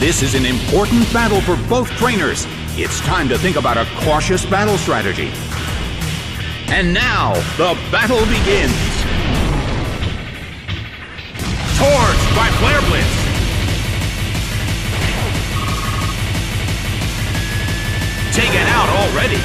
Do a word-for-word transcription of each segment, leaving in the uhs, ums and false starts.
This is an important battle for both trainers. It's time to think about a cautious battle strategy. And now, the battle begins. Torch by Flare Blitz. Taken out already.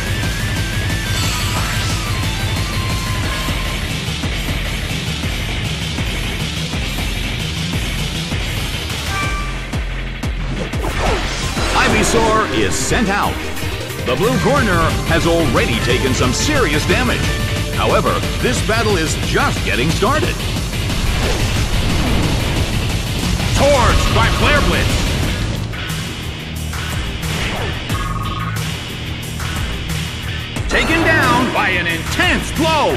Ivysaur is sent out. The blue corner has already taken some serious damage. However, this battle is just getting started. Torch by Flare Blitz. Taken down by an intense blow.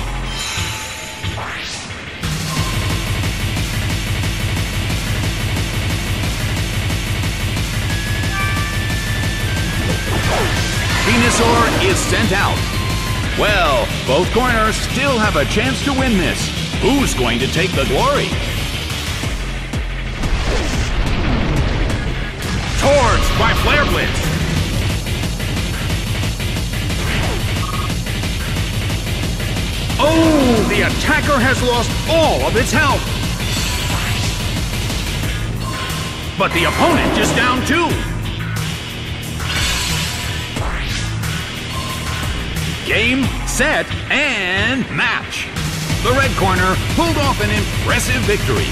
Venusaur is sent out. Well, both corners still have a chance to win this. Who's going to take the glory? Torch by Flare Blitz. Oh, the attacker has lost all of its health. But the opponent is down too. Game, set, and match. The red corner pulled off an impressive victory.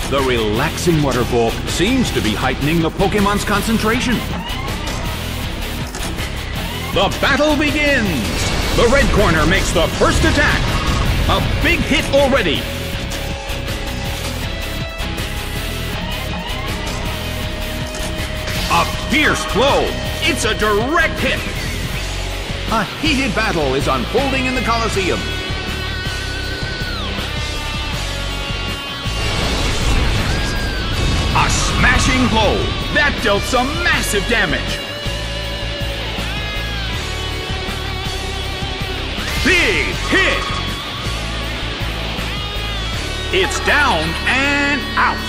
The relaxing waterfall seems to be heightening the Pokemon's concentration. The battle begins! The red corner makes the first attack. A big hit already. A fierce blow. It's a direct hit. A heated battle is unfolding in the Colosseum. A smashing blow. That dealt some massive damage. Big hit. It's down and out.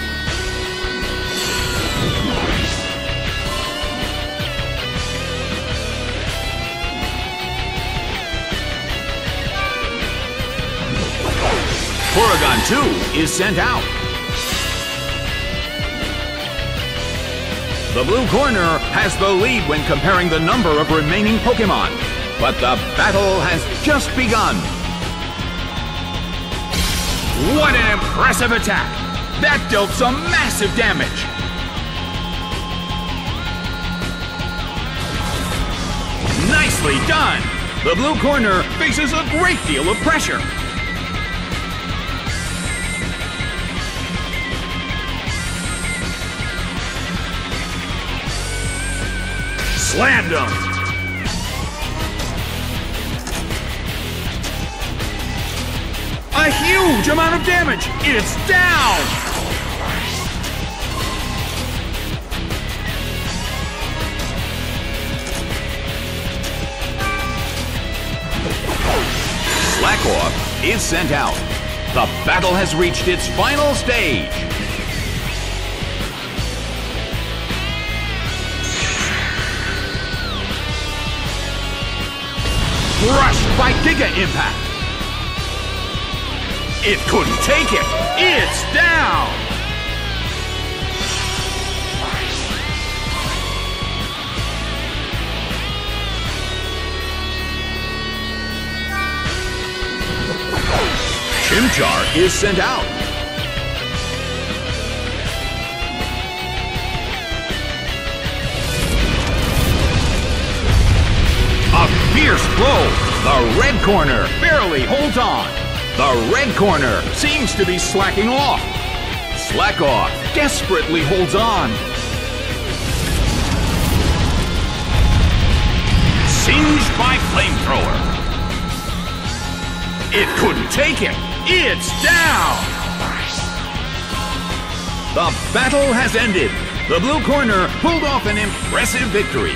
Porygon two is sent out. The blue corner has the lead when comparing the number of remaining Pokémon, but the battle has just begun. What an impressive attack! That dealt some massive damage. Nicely done! The blue corner faces a great deal of pressure. Slammed him! A huge amount of damage! It's down! Slakoth is sent out. The battle has reached its final stage. Crushed by Giga Impact. It couldn't take it. It's down. Chimchar is sent out. A fierce blow. The red corner barely holds on. The red corner seems to be slacking off. Slakoth desperately holds on. Singed by Flamethrower. It couldn't take it. It's down. The battle has ended. The blue corner pulled off an impressive victory.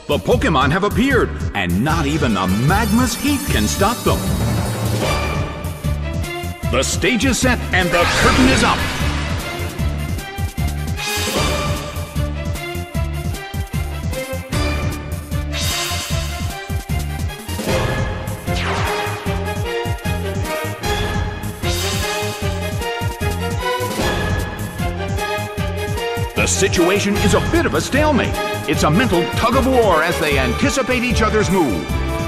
The Pokémon have appeared, and not even the magma's heat can stop them. The stage is set and the curtain is up. The situation is a bit of a stalemate. It's a mental tug-of-war as they anticipate each other's move.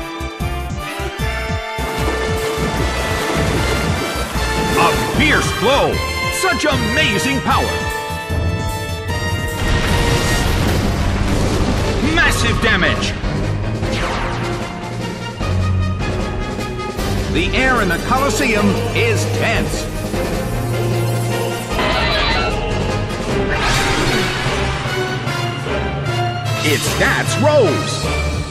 A fierce blow! Such amazing power! Massive damage! The air in the Colosseum is tense. Its stats rose.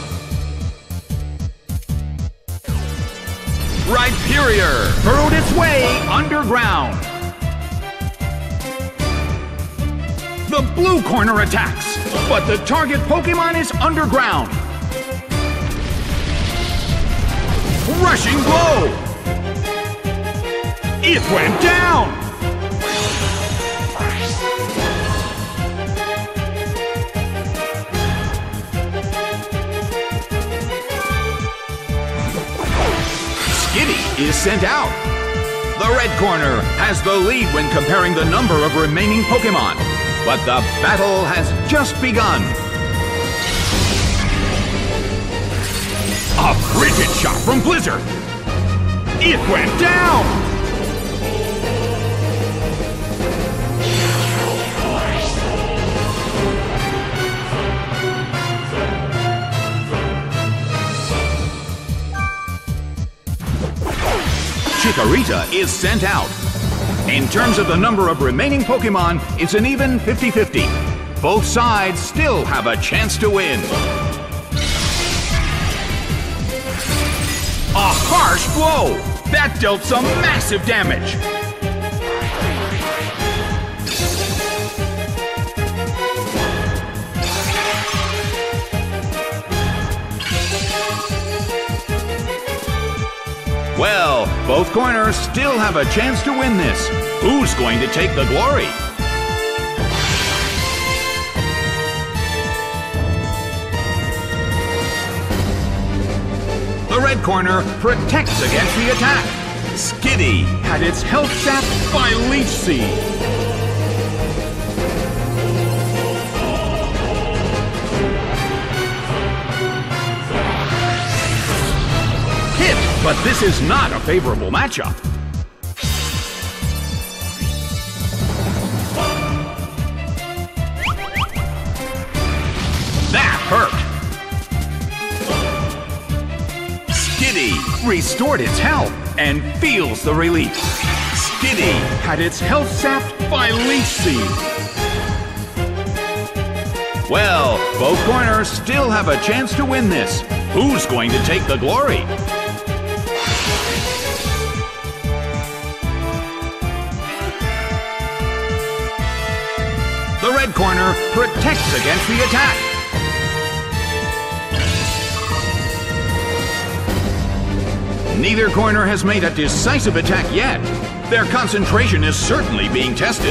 Rhyperior burrowed its way underground. The blue corner attacks, but the target Pokémon is underground. Rushing blow. It went down. Skitty is sent out. The red corner has the lead when comparing the number of remaining Pokémon, but the battle has just begun. A frigid shot from Blizzard. It went down. Chikorita is sent out. In terms of the number of remaining Pokémon, it's an even fifty fifty. Both sides still have a chance to win. A harsh blow! That dealt some massive damage. Well, both corners still have a chance to win this. Who's going to take the glory? The red corner protects against the attack. Skitty had its health sapped by Leech Seed. But this is not a favorable matchup. That hurt. Skitty restored its health and feels the relief. Skitty had its health sapped by Leech Seed. Well, both corners still have a chance to win this. Who's going to take the glory? The red corner protects against the attack. Neither corner has made a decisive attack yet. Their concentration is certainly being tested.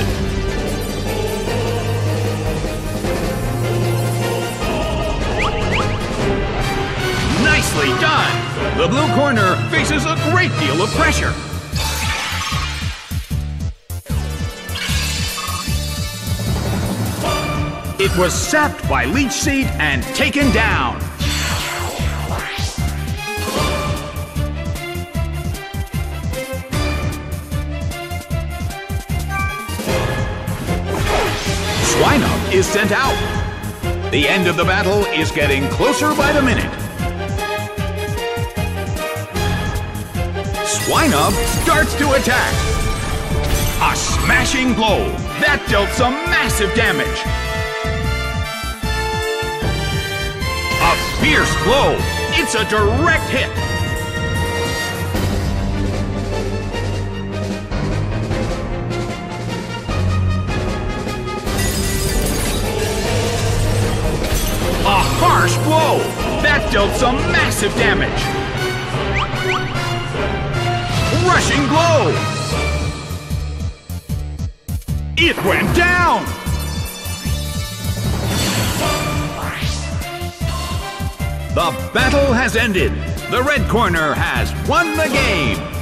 Nicely done! The blue corner faces a great deal of pressure. It was sapped by Leech Seed and taken down. Swinub is sent out. The end of the battle is getting closer by the minute. Swinub starts to attack. A smashing blow. That dealt some massive damage. A fierce blow! It's a direct hit! A Harsh blow! That dealt some massive damage! Rushing blow! It went down! The battle has ended. The red corner has won the game.